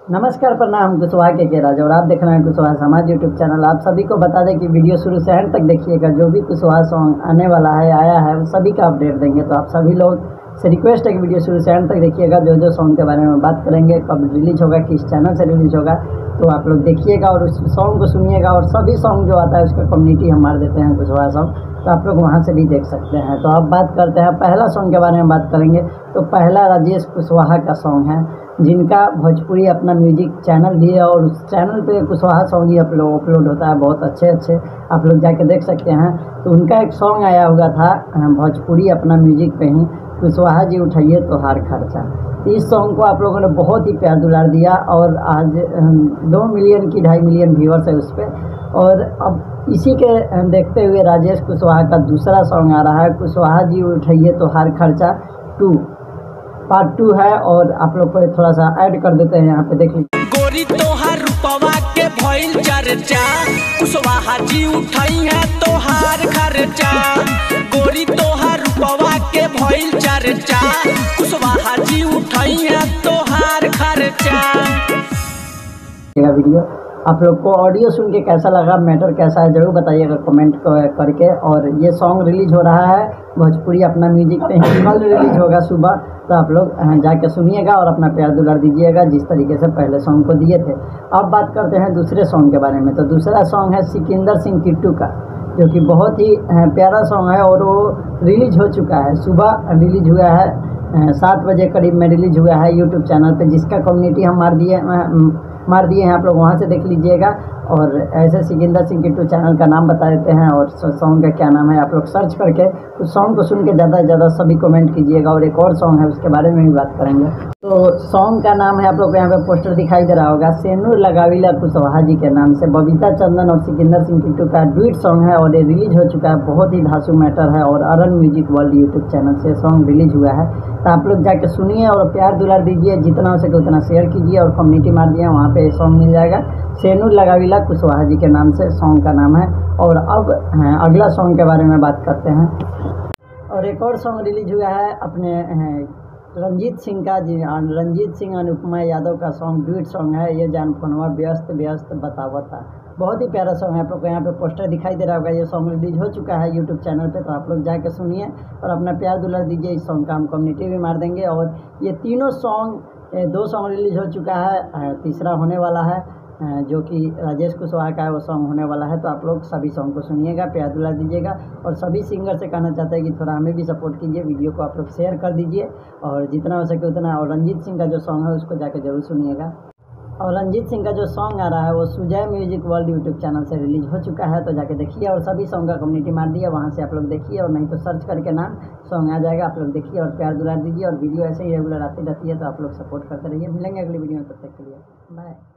नमस्कार, प्रणाम। कुशवाहा के राज और आप देख रहे हैं कुशवाहा समाज यूट्यूब चैनल। आप सभी को बता दें कि वीडियो शुरू से एंड तक देखिएगा। जो भी कुशवाहा सॉन्ग आने वाला है, आया है, वो सभी का अपडेट देंगे। तो आप सभी लोग से रिक्वेस्ट है कि वीडियो शुरू से एंड तक देखिएगा। जो जो सॉन्ग के बारे में बात करेंगे, कब रिलीज होगा, किस चैनल से रिलीज होगा, तो आप लोग देखिएगा और उस सॉन्ग को सुनिएगा। और सभी सॉन्ग जो आता है उसका कम्युनिटी हम मार देते हैं कुशवाहा सॉन्ग, तो आप लोग वहाँ से भी देख सकते हैं। तो अब बात करते हैं पहला सॉन्ग के बारे में बात करेंगे। तो पहला राजेश कुशवाहा का सॉन्ग है, जिनका भोजपुरी अपना म्यूजिक चैनल भी है और उस चैनल पे कुशवाहा सॉन्ग ही अपलोड होता है। बहुत अच्छे आप लोग जाके देख सकते हैं। तो उनका एक सॉन्ग आया हुआ था भोजपुरी अपना म्यूजिक पे ही, कुशवाहा जी उठाइए तोहार खर्चा। तो इस सॉन्ग को आप लोगों ने बहुत ही प्यार दुलार दिया और आज 2 मिलियन की 2.5 मिलियन व्यूअर्स है उस पर। और अब इसी के देखते हुए राजेश कुशवाहा का दूसरा सॉन्ग आ रहा है, कुशवाहा जी उठाइए तोहार खर्चा 2 पार्ट 2 है। और आप लोग को थोड़ा सा ऐड कर देते हैं, यहाँ पे देख लीजिए। गोरी तोहार रूपवा के भइल चर्चा, कुशवाहा जी उठाई है तोहार खर्चा। गोरी तोहार रूपवा के भइल चर्चा, कुशवाहा जी उठाई है तोहार खर्चा। वीडियो आप लोग को ऑडियो सुन के कैसा लगा, मैटर कैसा है, जरूर बताइएगा कमेंट करके। और ये सॉन्ग रिलीज हो रहा है भोजपुरी अपना म्यूजिक पे ही, कल रिलीज होगा सुबह। तो आप लोग जाके सुनिएगा और अपना प्यार दुलार दीजिएगा जिस तरीके से पहले सॉन्ग को दिए थे। अब बात करते हैं दूसरे सॉन्ग के बारे में। तो दूसरा सॉन्ग है सिकंदर सिंह किट्टू का, जो कि बहुत ही प्यारा सॉन्ग है और वो रिलीज हो चुका है। सुबह रिलीज हुआ है 7 बजे करीब में रिलीज हुआ है यूट्यूब चैनल पे, जिसका कम्युनिटी हम मार दिए हैं। आप लोग वहाँ से देख लीजिएगा। और ऐसे सिकंदर सिंह किट्टू चैनल का नाम बता देते हैं और सॉन्ग का क्या नाम है, आप लोग सर्च करके उस सॉन्ग को सुन के ज़्यादा से ज़्यादा सभी कमेंट कीजिएगा। और एक और सॉन्ग है, उसके बारे में भी बात करेंगे। तो सॉन्ग का नाम है, आप लोग को यहाँ पे पोस्टर दिखाई दे रहा होगा, सेनूर लगावीला कुशवाहा जी के नाम से। बबीता चंदन और सिकंदर सिंह किट्टू का ड्यूट सॉन्ग है और ये रिलीज हो चुका है। बहुत ही धांसू मैटर है और Aran music world YouTube channel से सॉन्ग रिलीज हुआ है। तो आप लोग जाके सुनिए और प्यार दुलार दीजिए, जितना हो सके उतना शेयर कीजिए और कम्युनिटी मार दिए, वहाँ पे सॉन्ग मिल जाएगा। सेनूर लगावीला कुशवाहा जी के नाम से सॉन्ग का नाम है। और अब अगला सॉन्ग के बारे में बात करते हैं। और एक और सॉन्ग रिलीज हुआ है अपने रंजीत सिंह का, जी रंजीत सिंह अनुपमा यादव का सॉन्ग, ड्यूट सॉन्ग है ये, जान फोनवा व्यस्त व्यस्त बतावता। बहुत ही प्यारा सॉन्ग है। आप लोग को यहाँ पे पोस्टर दिखाई दे रहा होगा। ये सॉन्ग रिलीज हो चुका है यूट्यूब चैनल पे, तो आप लोग जाके सुनिए और अपना प्यार दुलार दीजिए। इस सॉन्ग का हम कम्युनिटी भी मार देंगे। और ये तीनों सॉन्ग 2 सॉन्ग रिलीज हो चुका है, तीसरा होने वाला है जो कि राजेश कुशवाहा का है, वो सॉन्ग होने वाला है। तो आप लोग सभी सॉन्ग को सुनिएगा, प्यार दुलार दीजिएगा। और सभी सिंगर से कहना चाहते हैं कि थोड़ा हमें भी सपोर्ट कीजिए, वीडियो को आप लोग शेयर कर दीजिए और जितना हो सके उतना। और रंजीत सिंह का जो सॉन्ग है उसको जाके जरूर सुनिएगा। और रंजीत सिंह का जो सॉन्ग आ रहा है वो Sujay music world YouTube channel से रिलीज हो चुका है, तो जाके देखिए। और सभी सॉन्ग का कम्युनिटी मार दिया, वहाँ से आप लोग देखिए। और नहीं तो सर्च करके नाम सॉन्ग आ जाएगा, आप लोग देखिए और प्यार दुलार दीजिए। और वीडियो ऐसे ही रेगुलर आती रहती है, तो आप लोग सपोर्ट करते रहिए। मिलेंगे अगली वीडियो में, तब तक के लिए बाय।